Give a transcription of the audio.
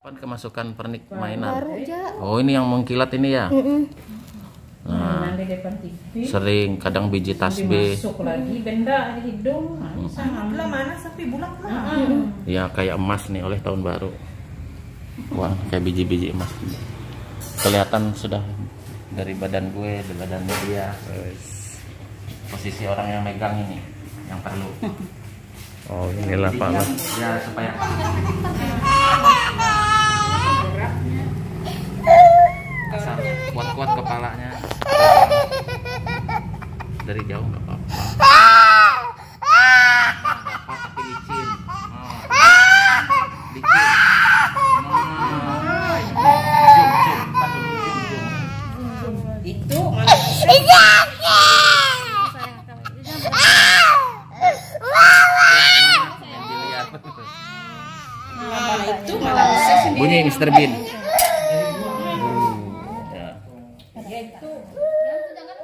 Kapan kemasukan pernik mainan? Baru aja. Oh, ini yang mengkilat ini ya? Nah, di depan TV. sering kadang biji tasbih. Masuk lagi benda di hidung. Lah mana sapi bulat mah. Ya kayak emas nih oleh tahun baru. Wah, kayak biji-biji emas. Kelihatan sudah dari badan gue, dari badannya dia. Posisi orang yang megang ini yang perlu. Oh, inilah Pak Mas. Ya, supaya asal kuat-kuat kepalanya. Dari jauh nggak apa-apa. Bapak tapi licin. Licin. Itu mana? Itu malah bisa sendiri. Bunyi Mr. Bean. Ya. Ya itu.